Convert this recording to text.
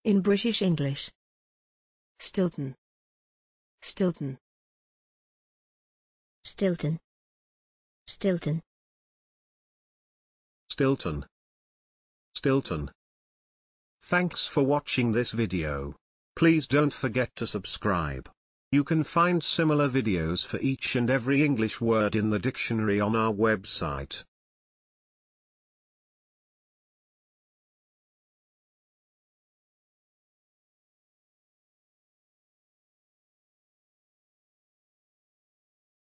In British English. Stilton. Stilton. Stilton. Stilton. Stilton. Stilton. Thanks for watching this video. Please don't forget to subscribe. You can find similar videos for each and every English word in the dictionary on our website.